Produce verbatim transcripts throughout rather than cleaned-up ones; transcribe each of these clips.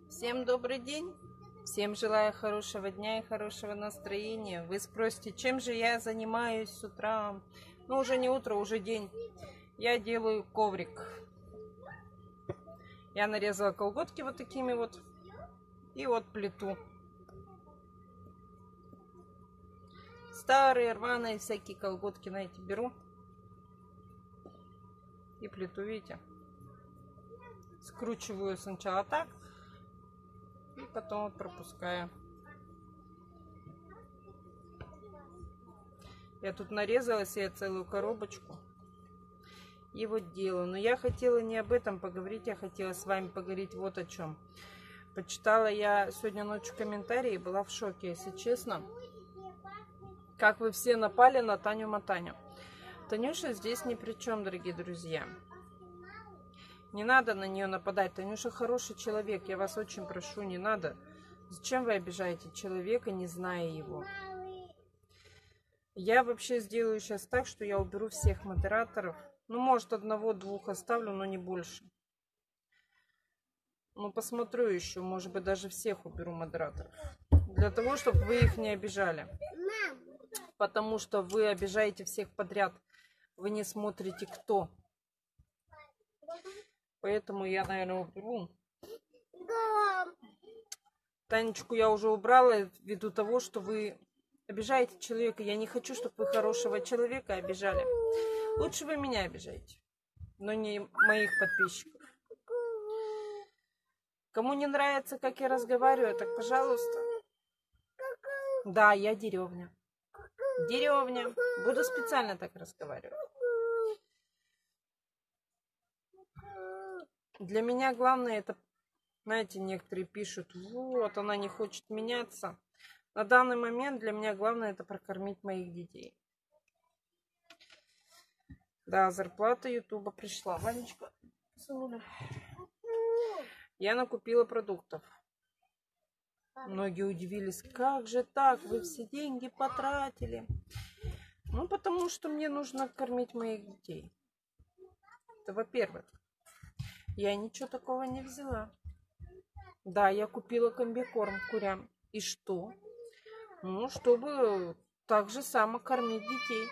Всем добрый день, всем желаю хорошего дня и хорошего настроения. Вы спросите, чем же я занимаюсь с утра? Ну, уже не утро, уже день. Я делаю коврик. Я нарезала колготки вот такими вот. И вот плиту. Старые, рваные всякие колготки, знаете, беру. И плиту, видите? Скручиваю сначала так. И потом вот пропускаю. Я тут нарезала себе целую коробочку. И вот делаю. Но я хотела не об этом поговорить. Я хотела с вами поговорить вот о чем. Почитала я сегодня ночью комментарии и была в шоке, если честно. Как вы все напали на Таню Матаню. Танюша здесь ни при чем, дорогие друзья. Не надо на нее нападать. Танюша хороший человек. Я вас очень прошу, не надо. Зачем вы обижаете человека, не зная его? Я вообще сделаю сейчас так, что я уберу всех модераторов. Ну, может, одного-двух оставлю, но не больше. Ну, посмотрю еще. Может быть, даже всех уберу модераторов. Для того, чтобы вы их не обижали. Потому что вы обижаете всех подряд. Вы не смотрите, кто. Поэтому я, наверное, уберу. Танечку я уже убрала ввиду того, что вы обижаете человека. Я не хочу, чтобы вы хорошего человека обижали. Лучше вы меня обижаете, но не моих подписчиков. Кому не нравится, как я разговариваю, так пожалуйста. Да, я деревня. Деревня. Буду специально так разговаривать. Для меня главное это, знаете, некоторые пишут, вот, она не хочет меняться. На данный момент для меня главное это прокормить моих детей. Да, зарплата Ютуба пришла. Ванечка, сынуля. Я накупила продуктов. Многие удивились, как же так, вы все деньги потратили. Ну, потому что мне нужно кормить моих детей. Это во-первых. Я ничего такого не взяла. Да, я купила комбикорм курям. И что? Ну, чтобы так же само кормить детей.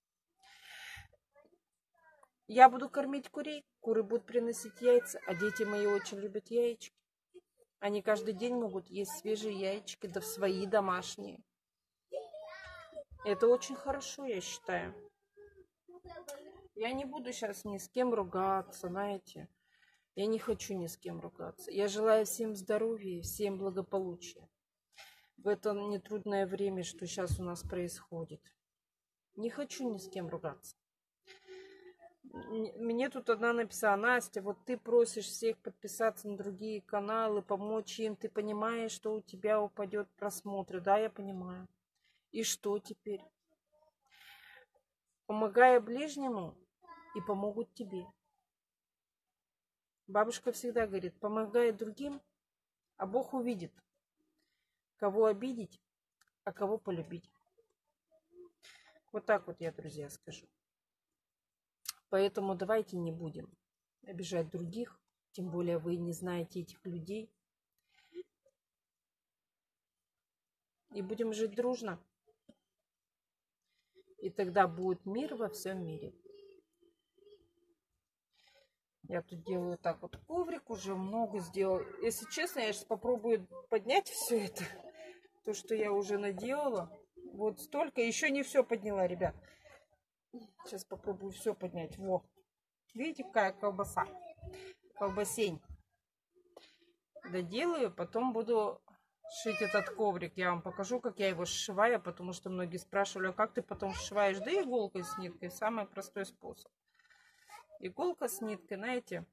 Я буду кормить курей, куры будут приносить яйца, а дети мои очень любят яички. Они каждый день могут есть свежие яички, да свои домашние. Это очень хорошо, я считаю. Я не буду сейчас ни с кем ругаться, знаете. Я не хочу ни с кем ругаться. Я желаю всем здоровья, всем благополучия. В это нетрудное время, что сейчас у нас происходит. Не хочу ни с кем ругаться. Мне тут одна написала: Настя, вот ты просишь всех подписаться на другие каналы, помочь им. Ты понимаешь, что у тебя упадет просмотры. Да, я понимаю. И что теперь? Помогая ближнему, и помогут тебе. Бабушка всегда говорит, помогай другим, а Бог увидит, кого обидеть, а кого полюбить. Вот так вот я, друзья, скажу. Поэтому давайте не будем обижать других, тем более вы не знаете этих людей. И будем жить дружно. И тогда будет мир во всем мире. Я тут делаю так вот коврик, уже много сделал. Если честно, я сейчас попробую поднять все это. То, что я уже наделала. Вот столько. Еще не все подняла, ребят. Сейчас попробую все поднять. Во. Видите, какая колбаса? Колбасень. Доделаю, потом буду шить этот коврик. Я вам покажу, как я его сшиваю, потому что многие спрашивали, а как ты потом сшиваешь? Да иголкой с ниткой. Самый простой способ. Иголка с ниткой, знаете.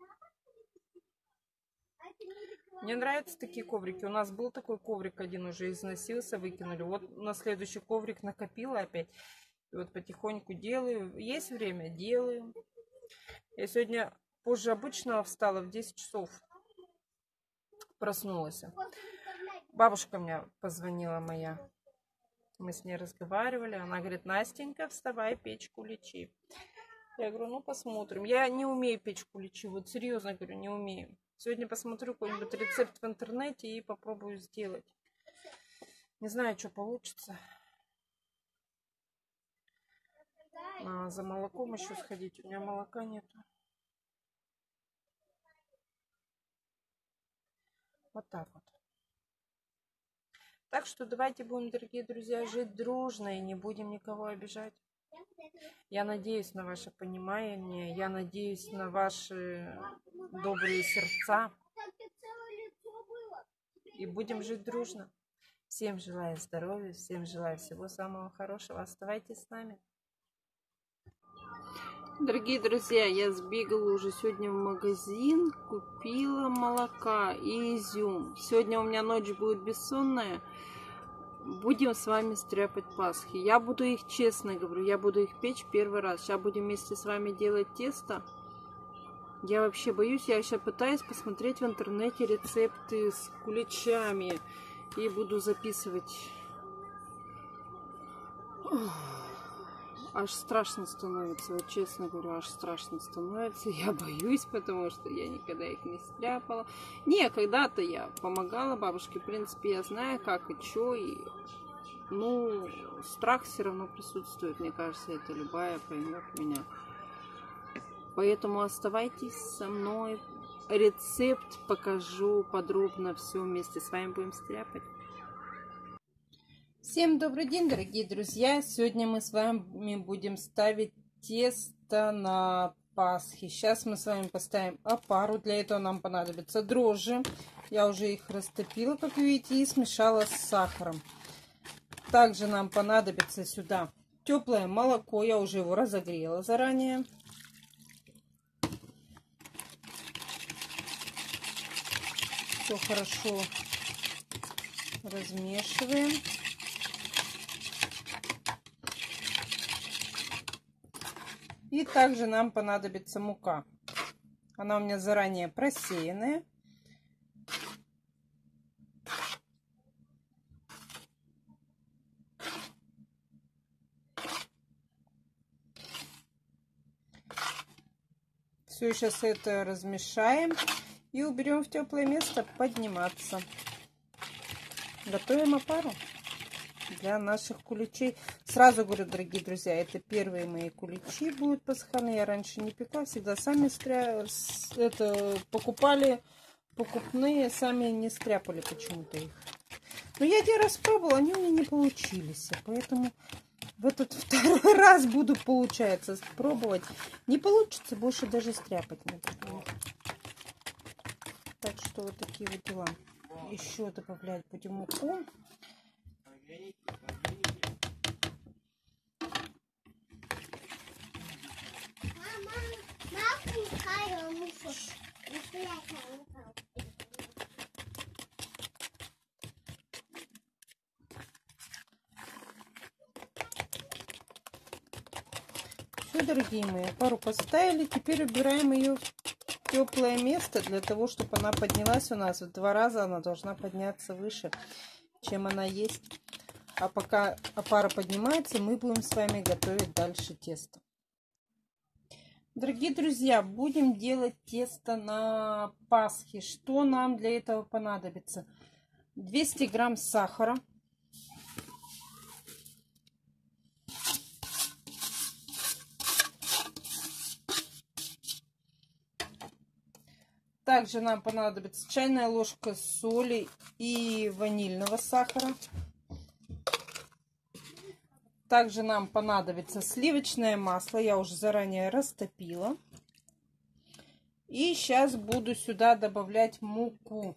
Мне нравятся такие коврики. У нас был такой коврик один, уже износился, выкинули. Вот на следующий коврик накопила опять. И вот потихоньку делаю. Есть время? Делаю. Я сегодня позже обычного встала, в десять часов. Проснулась. Бабушка мне позвонила моя. Мы с ней разговаривали. Она говорит, Настенька, вставай, печку лечи. Я говорю, ну посмотрим. Я не умею печку лечить. Вот серьезно говорю, не умею. Сегодня посмотрю какой-нибудь рецепт в интернете и попробую сделать. Не знаю, что получится. А, за молоком еще сходить. У меня молока нету. Вот так вот. Так что давайте будем, дорогие друзья, жить дружно и не будем никого обижать. Я надеюсь на ваше понимание, я надеюсь на ваши добрые сердца. И будем жить дружно. Всем желаю здоровья, всем желаю всего самого хорошего. Оставайтесь с нами. Дорогие друзья, я сбегала уже сегодня в магазин, купила молока и изюм. Сегодня у меня ночь будет бессонная. Будем с вами стряпать пасхи. Я буду их, честно говорю, я буду их печь первый раз. Сейчас будем вместе с вами делать тесто. Я вообще боюсь, я сейчас пытаюсь посмотреть в интернете рецепты с куличами. И буду записывать. Аж страшно становится, вот честно говорю, аж страшно становится. Я боюсь, потому что я никогда их не стряпала. Не, когда-то я помогала бабушке, в принципе, я знаю, как и что. И, ну, страх все равно присутствует, мне кажется, это любая поймет меня. Поэтому оставайтесь со мной. Рецепт покажу подробно, все вместе с вами будем стряпать. Всем добрый день, дорогие друзья! Сегодня мы с вами будем ставить тесто на Пасхи. Сейчас мы с вами поставим опару. Для этого нам понадобятся дрожжи. Я уже их растопила, как видите, и смешала с сахаром. Также нам понадобится сюда теплое молоко. Я уже его разогрела заранее. Все хорошо размешиваем. И также нам понадобится мука. Она у меня заранее просеянная. Все, сейчас это размешаем и уберем в теплое место подниматься. Готовим опару для наших куличей. Сразу говорю, дорогие друзья, это первые мои куличи будут пасхальные. Я раньше не пекла, всегда сами стря... это, покупали покупные, сами не стряпали почему-то их. Но я один раз пробовала, они у меня не получились. Поэтому в этот второй раз буду, получается, пробовать. Не получится, больше даже стряпать не буду. Так что вот такие вот дела. Еще добавлять будем муку. Все, дорогие мои, пару поставили. Теперь убираем ее в теплое место для того, чтобы она поднялась у нас в два раза. Она должна подняться выше, чем она есть. А пока опара поднимается, мы будем с вами готовить дальше тесто. Дорогие друзья, будем делать тесто на Пасхи. Что нам для этого понадобится? двести грамм сахара. Также нам понадобится чайная ложка соли и ванильного сахара. Также нам понадобится сливочное масло. Я уже заранее растопила. И сейчас буду сюда добавлять муку.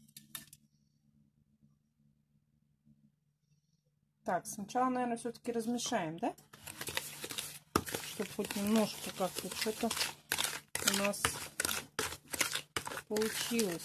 Так, сначала, наверное, все-таки размешаем, да? Чтобы хоть немножко как-то что-то у нас получилось.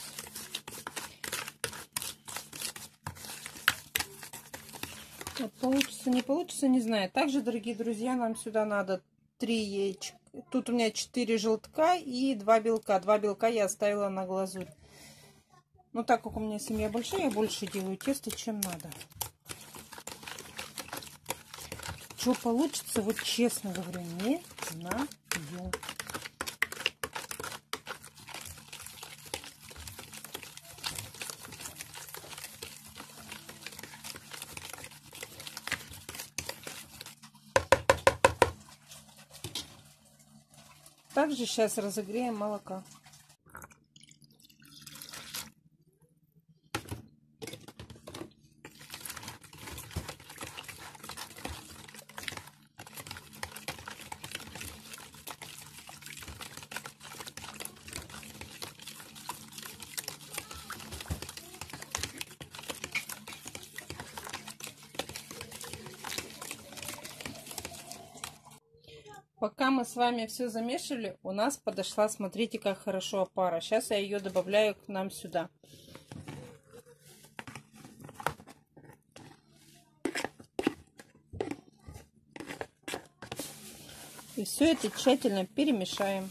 Вот получится, не получится, не знаю. Также, дорогие друзья, нам сюда надо три яичка. Тут у меня четыре желтка и два белка. Два белка я оставила на глазурь. Но так как у меня семья большая, я больше делаю теста, чем надо. Что получится, вот честно говорю, не знаю. также сейчас разогреем молока. Пока мы с вами все замешивали, у нас подошла, смотрите, как хорошо опара. Сейчас я ее добавляю к нам сюда. И все это тщательно перемешаем.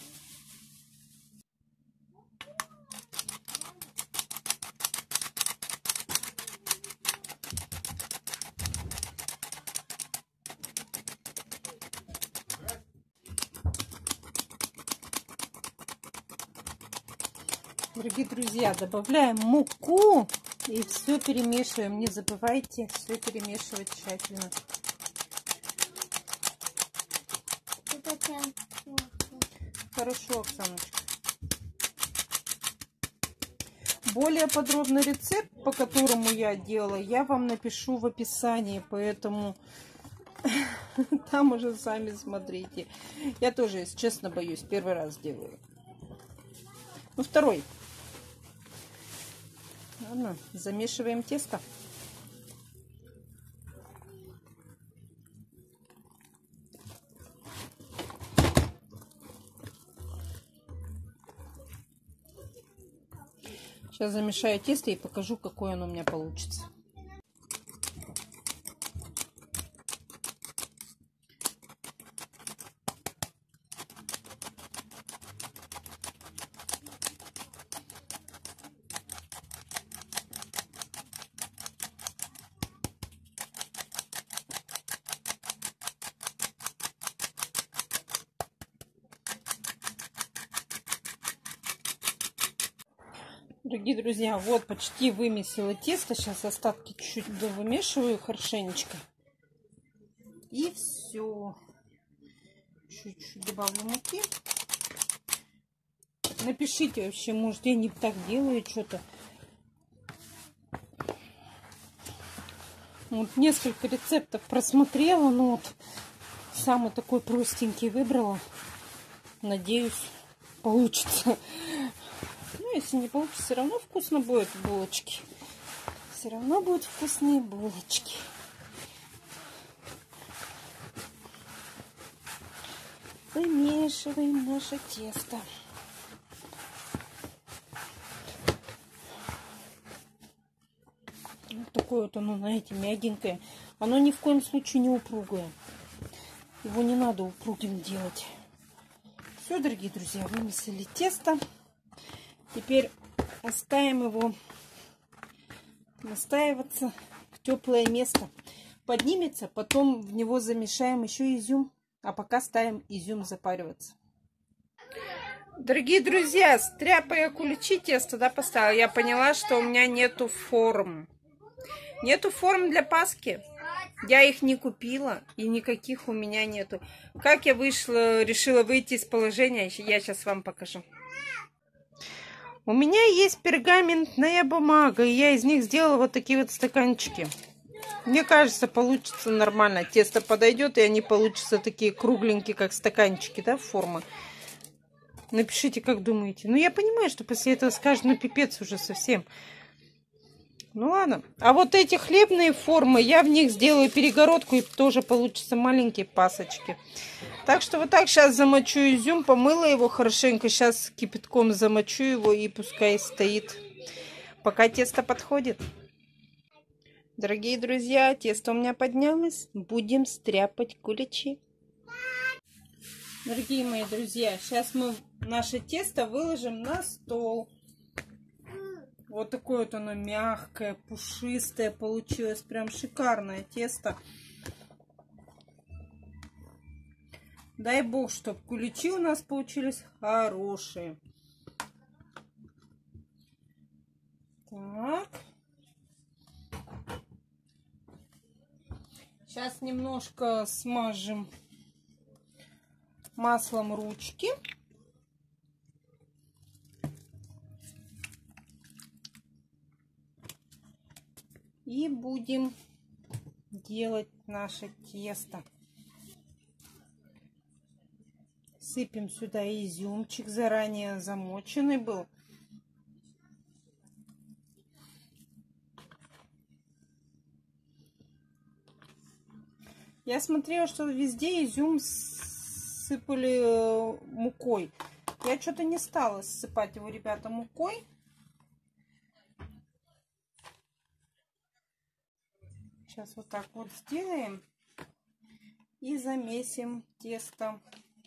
Дорогие друзья, добавляем муку и все перемешиваем. Не забывайте все перемешивать тщательно. Хорошо, Оксаночка. Более подробный рецепт, по которому я делала, я вам напишу в описании, поэтому там уже сами смотрите. Я тоже, если честно, боюсь, первый раз делаю. Ну, второй. Ладно, замешиваем тесто. Сейчас замешаю тесто и покажу, какое оно у меня получится. Дорогие друзья, вот почти вымесила тесто. Сейчас остатки чуть-чуть вымешиваю хорошенечко. И все. Чуть-чуть добавлю муки. Напишите вообще, может, я не так делаю что-то. Вот несколько рецептов просмотрела, но вот самый такой простенький выбрала. Надеюсь, получится. Ну, если не получится, все равно вкусно будет булочки. Все равно будут вкусные булочки. Вымешиваем наше тесто. Вот такое вот оно, знаете, мягенькое. Оно ни в коем случае не упругое. Его не надо упругим делать. Все, дорогие друзья, вымесили тесто. Теперь оставим его настаиваться в теплое место. Поднимется, потом в него замешаем еще изюм. А пока ставим изюм запариваться. Дорогие друзья, стряпая куличи тесто, да, поставила. Я поняла, что у меня нету форм. Нету форм для Пасхи. Я их не купила, и никаких у меня нету. Как я вышла, решила выйти из положения, я сейчас вам покажу. У меня есть пергаментная бумага, и я из них сделала вот такие вот стаканчики. Мне кажется, получится нормально. Тесто подойдет, и они получатся такие кругленькие, как стаканчики, да, формы. Напишите, как думаете. Ну, я понимаю, что после этого скажут, ну, пипец уже совсем. Ну, ладно. А вот эти хлебные формы, я в них сделаю перегородку, и тоже получатся маленькие пасочки. Так что вот так сейчас замочу изюм, помыла его хорошенько. Сейчас кипятком замочу его, и пускай стоит, пока тесто подходит. Дорогие друзья, тесто у меня поднялось. Будем стряпать куличи. Дорогие мои друзья, сейчас мы наше тесто выложим на стол. Вот такое вот оно мягкое, пушистое получилось. Прям шикарное тесто. Дай бог, чтобы куличи у нас получились хорошие. Так. Сейчас немножко смажем маслом ручки. И будем делать наше тесто. Сыпем сюда изюмчик, заранее замоченный был. Я смотрела, что везде изюм сыпали мукой. Я что-то не стала сыпать его, ребята, мукой. Сейчас вот так вот сделаем и замесим тесто.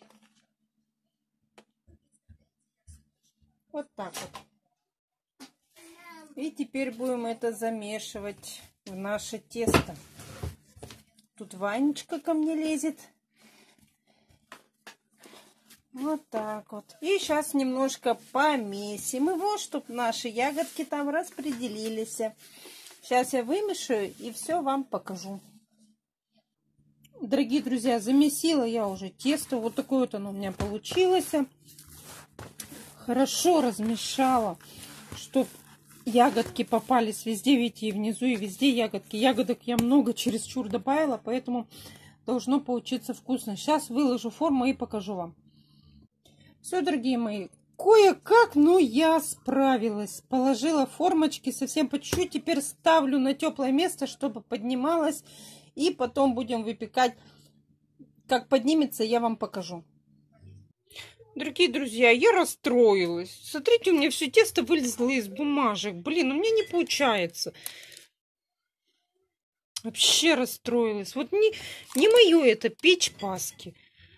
Вот так вот. И теперь будем это замешивать в наше тесто. Тут Ванечка ко мне лезет. Вот так вот. И сейчас немножко помесим его, чтобы наши ягодки там распределились. Сейчас я вымешаю и все вам покажу. Дорогие друзья, замесила я уже тесто. Вот такое вот оно у меня получилось. Хорошо размешала, чтобы ягодки попались везде. Видите, и внизу, и везде ягодки. Ягодок я много чересчур добавила, поэтому должно получиться вкусно. Сейчас выложу форму и покажу вам. Все, дорогие мои. Кое-как, но я справилась. Положила формочки совсем по чуть-чуть. Теперь ставлю на теплое место, чтобы поднималось. И потом будем выпекать. Как поднимется, я вам покажу. Дорогие друзья, я расстроилась. Смотрите, у меня все тесто вылезло из бумажек. Блин, у меня не получается. Вообще расстроилась. Вот не, не мое это печь паски.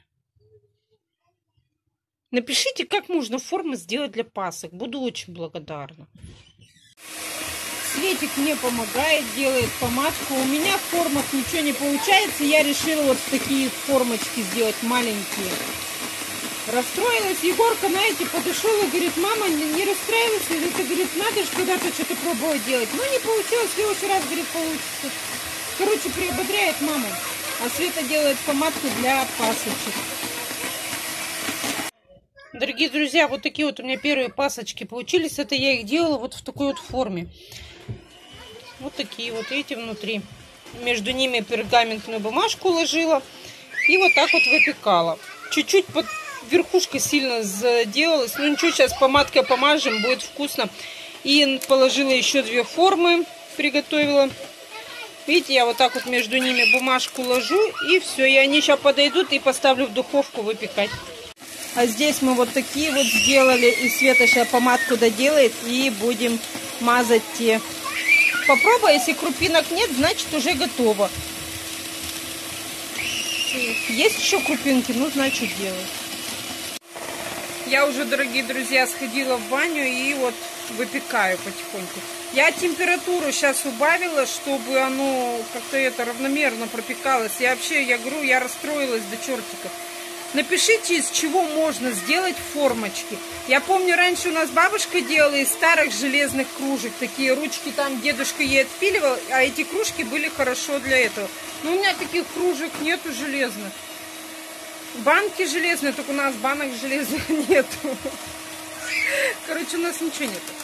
Напишите, как можно формы сделать для пасок. Буду очень благодарна. Светик мне помогает, делает помадку. У меня в формах ничего не получается. Я решила вот такие формочки сделать маленькие. Расстроилась. Егорка, знаете, подошел и говорит: мама, не расстраивайся. Это, говорит, надо же когда-то что-то пробовать делать. Ну, не получилось. В следующий раз, говорит, получится. Короче, приободряет маму. А Света делает помадку для пасочек. Дорогие друзья, вот такие вот у меня первые пасочки получились. Это я их делала вот в такой вот форме. Вот такие вот, видите, внутри. Между ними пергаментную бумажку ложила. И вот так вот выпекала. Чуть-чуть под верхушкой сильно заделалась. Ну ничего, сейчас помадкой помажем, будет вкусно. И положила еще две формы, приготовила. Видите, я вот так вот между ними бумажку ложу. И все, и они сейчас подойдут, и поставлю в духовку выпекать. А здесь мы вот такие вот сделали. И Света сейчас помадку доделает. И будем мазать те. Попробуй, если крупинок нет, значит уже готово. Есть еще крупинки, ну значит делай. Я уже, дорогие друзья, сходила в баню и вот выпекаю потихоньку. Я температуру сейчас убавила, чтобы оно как-то это равномерно пропекалось. И вообще, я говорю, я расстроилась до чертиков. Напишите, из чего можно сделать формочки. Я помню, раньше у нас бабушка делала из старых железных кружек. Такие ручки там дедушка ей отпиливал, а эти кружки были хорошо для этого. Но у меня таких кружек нету железных. Банки железные, только у нас банок железных нету. Короче, у нас ничего нету.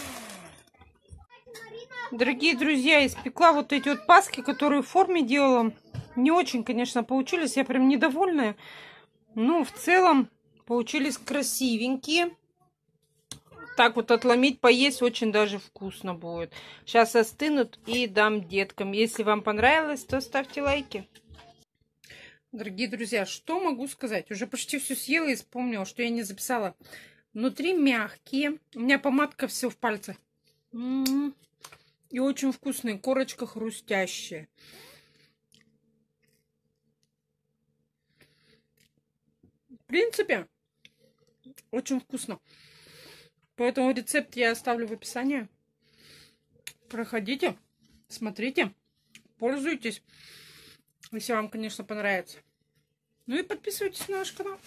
Дорогие друзья, испекла вот эти вот паски, которые в форме делала. Не очень, конечно, получились. Я прям недовольная. Ну, в целом, получились красивенькие. Так вот отломить, поесть очень даже вкусно будет. Сейчас остынут и дам деткам. Если вам понравилось, то ставьте лайки. Дорогие друзья, что могу сказать? Уже почти все съела и вспомнила, что я не записала. Внутри мягкие. У меня помадка все в пальцах. М-м-м. И очень вкусные. Корочка хрустящая. В принципе, очень вкусно. Поэтому рецепт я оставлю в описании. Проходите, смотрите, пользуйтесь. Если вам, конечно, понравится. Ну и подписывайтесь на наш канал.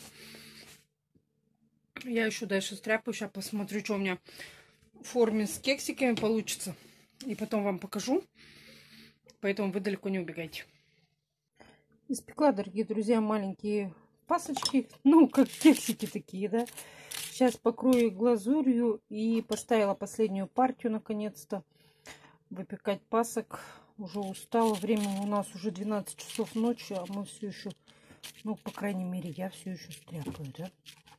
Я еще дальше стряпаю. Сейчас посмотрю, что у меня в форме с кексиками получится. И потом вам покажу. Поэтому вы далеко не убегайте. Испекла, дорогие друзья, маленькие пасочки. Ну, как кексики такие, да. Сейчас покрою их глазурью. И поставила последнюю партию, наконец-то. Выпекать пасок. уже устала. Время у нас уже двенадцать часов ночи, а мы все еще, ну, по крайней мере, я все еще стряпаю, да?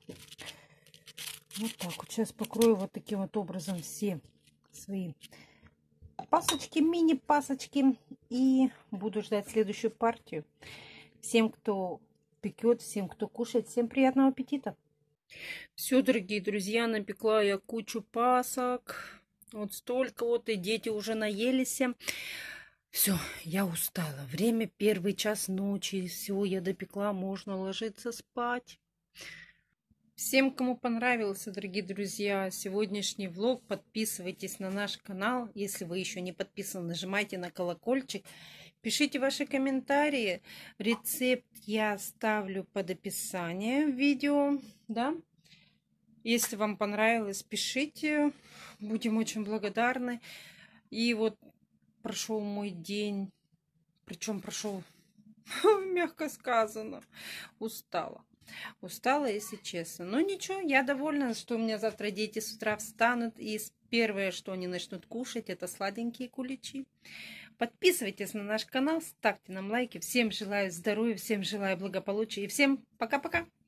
Вот так вот. Сейчас покрою вот таким вот образом все свои пасочки, мини-пасочки. И буду ждать следующую партию. Всем, кто пекет, всем, кто кушает, всем приятного аппетита. Все, дорогие друзья, напекла я кучу пасок. Вот столько вот, и дети уже наелись. Все, я устала. Время первый час ночи. Все, я допекла, можно ложиться спать. Всем, кому понравился, дорогие друзья, сегодняшний влог, подписывайтесь на наш канал. Если вы еще не подписаны, нажимайте на колокольчик. Пишите ваши комментарии. Рецепт я оставлю под описанием видео. Да? Если вам понравилось, пишите. Будем очень благодарны. И вот прошел мой день. Причем прошел, мягко сказано, устала. Устала, если честно. Но ничего, я довольна, что у меня завтра дети с утра встанут. И первое, что они начнут кушать, это сладенькие куличи. Подписывайтесь на наш канал, ставьте нам лайки. Всем желаю здоровья, всем желаю благополучия. И всем пока-пока.